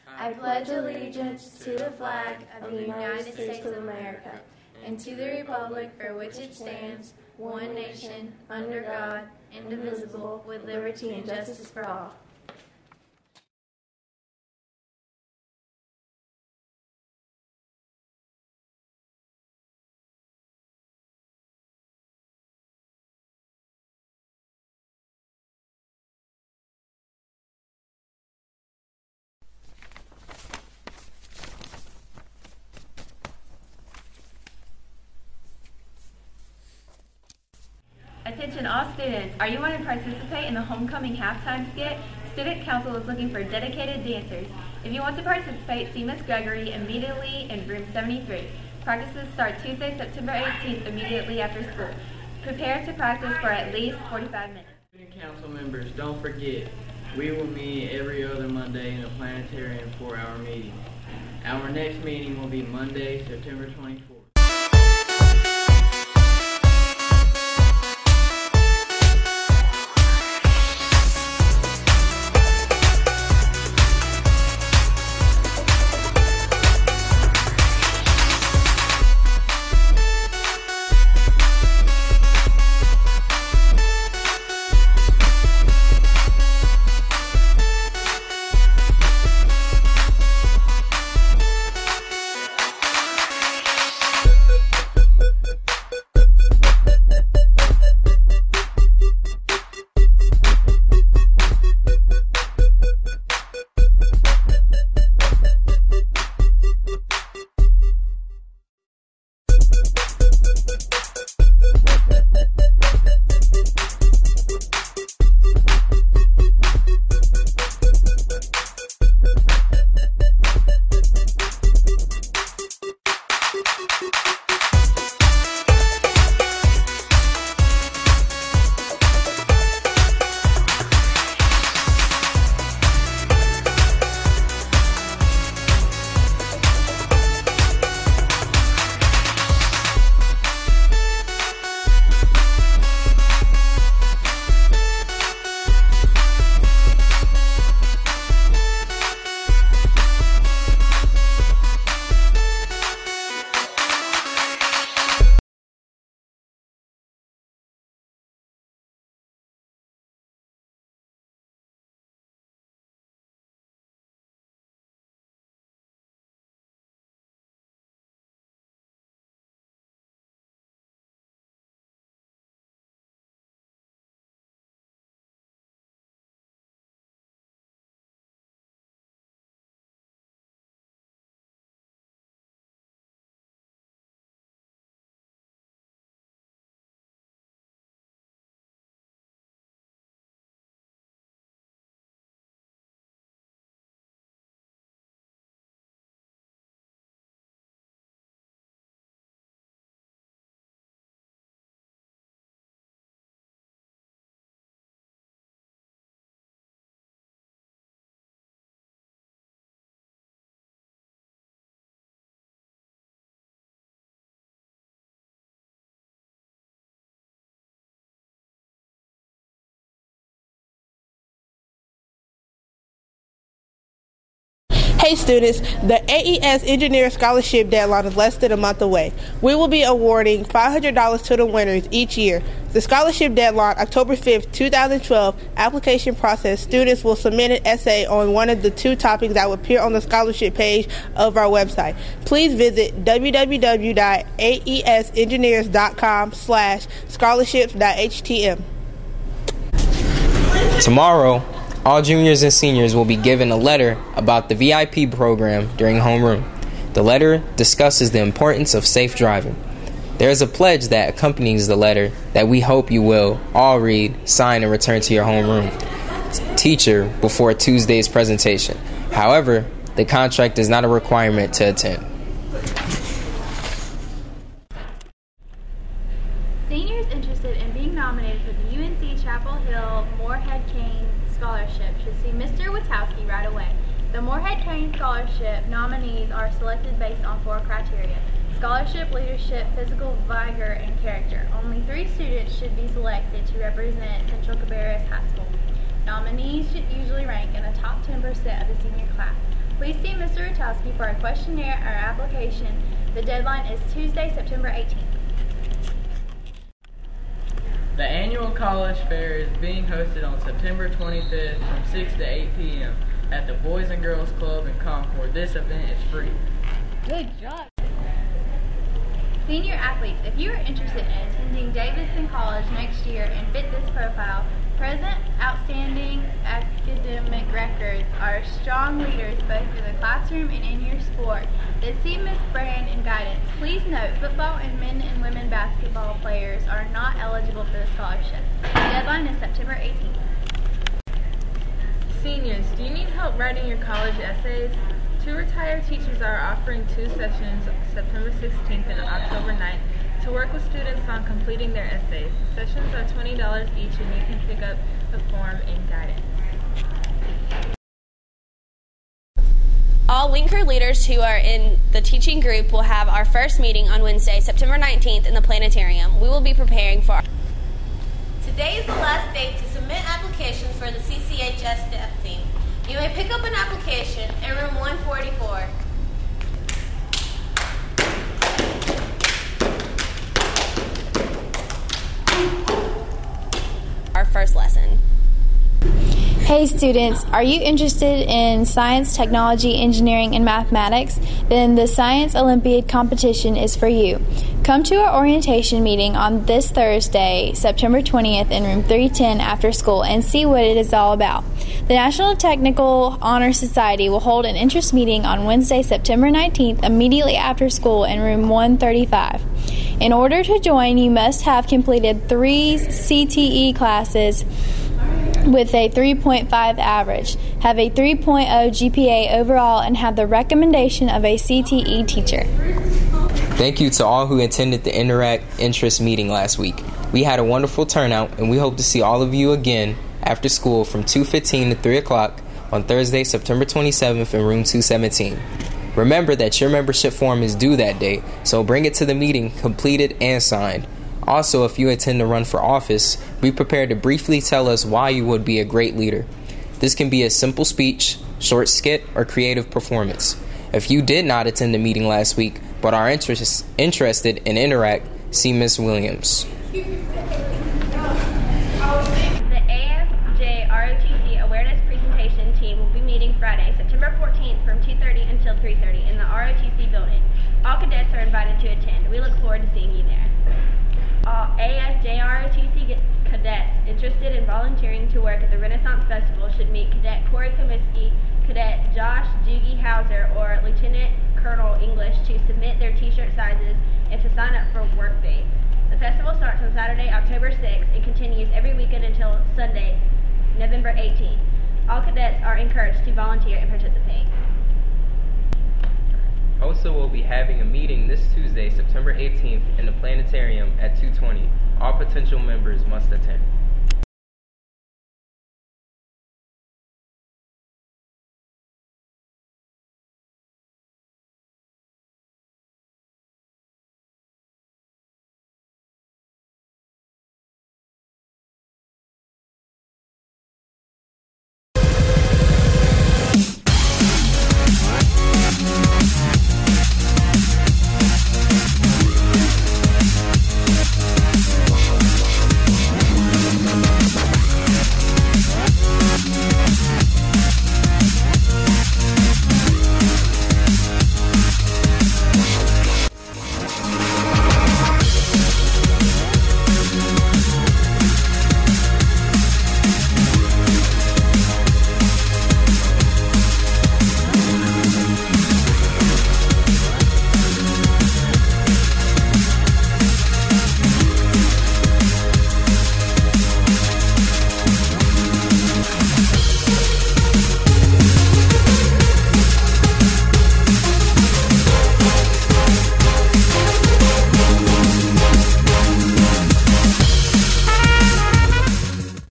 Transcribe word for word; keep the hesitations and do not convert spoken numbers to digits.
I pledge allegiance to the flag of the United States of America and to the republic for which it stands, one nation, under God, indivisible, with liberty and justice for all. Attention all students, are you want to participate in the homecoming halftime skit? Student Council is looking for dedicated dancers. If you want to participate, see Miz Gregory immediately in room seventy-three. Practices start Tuesday, September eighteenth, immediately after school. Prepare to practice for at least forty-five minutes. Student Council members, don't forget, we will meet every other Monday in a planetarium four-hour meeting. Our next meeting will be Monday, September twenty-fourth. Hey students, the A E S Engineer Scholarship deadline is less than a month away. We will be awarding five hundred dollars to the winners each year. The scholarship deadline, October fifth, two thousand twelve, application process. Students will submit an essay on one of the two topics that will appear on the scholarship page of our website. Please visit w w w dot a e s engineers dot com slash scholarships dot h t m. Tomorrow, all juniors and seniors will be given a letter about the V I P program during homeroom. The letter discusses the importance of safe driving. There is a pledge that accompanies the letter that we hope you will all read, sign, and return to your homeroom teacher before Tuesday's presentation. However, the contract is not a requirement to attend. Seniors interested in being nominated for the U N C Chapel Hill Moorhead Kane Scholarship should see Mister Witowski right away. The Moorhead Kane Scholarship nominees are selected based on four criteria: scholarship, leadership, physical vigor, and character. Only three students should be selected to represent Central Cabarrus High School. Nominees should usually rank in the top ten percent of the senior class. Please see Mister Rutowski for a questionnaire or application. The deadline is Tuesday, September eighteenth. The annual college fair is being hosted on September twenty-fifth from six to eight p m at the Boys and Girls Club in Concord. This event is free. Good job. Senior athletes, if you are interested in attending Davidson College next year and fit this profile, present outstanding academic records are strong leaders both in the classroom and in your sport that see Miss Brand and guidance. Please note, football and men and women basketball players are not eligible for the scholarship. The deadline is September eighteenth. Seniors, do you need help writing your college essays? Two retired teachers are offering two sessions September sixteenth and October ninth to work with students on completing their essays. Sessions are twenty dollars each and you can pick up the form in guidance. All Winker leaders who are in the teaching group will have our first meeting on Wednesday, September nineteenth in the planetarium. We will be preparing for... Today is the last day to submit applications for the C C H S staff team. You may pick up an application in room one forty-four. Our first lesson. Hey students, are you interested in science, technology, engineering, and mathematics? Then the Science Olympiad competition is for you. Come to our orientation meeting on this Thursday, September twentieth in room three ten after school and see what it is all about. The National Technical Honor Society will hold an interest meeting on Wednesday, September nineteenth immediately after school in room one thirty-five. In order to join, you must have completed three C T E classes with a three point five average, have a three point oh G P A overall, and have the recommendation of a C T E teacher. Thank you to all who attended the Interact Interest meeting last week. We had a wonderful turnout, and we hope to see all of you again after school from two fifteen to three o'clock on Thursday, September twenty-seventh in room two seventeen. Remember that your membership form is due that day, so bring it to the meeting completed and signed. Also, if you intend to run for office, be prepared to briefly tell us why you would be a great leader. This can be a simple speech, short skit, or creative performance. If you did not attend the meeting last week but are interest, interested in Interact, see Miz Williams. The A F J R O T C Awareness Presentation Team will be meeting Friday, September fourteenth from two thirty until three thirty in the R O T C building. All cadets are invited to attend. We look forward to seeing you there. All A F J R O T C cadets interested in volunteering to work at the Renaissance Festival should meet Cadet Corey Comiskey, Cadet Josh Jugie Hauser, or Lieutenant Colonel English to submit their t-shirt sizes and to sign up for work dates. The festival starts on Saturday, October sixth and continues every weekend until Sunday, November eighteenth. All cadets are encouraged to volunteer and participate. HOSA will be having a meeting this Tuesday, September eighteenth in the planetarium at two twenty. All potential members must attend.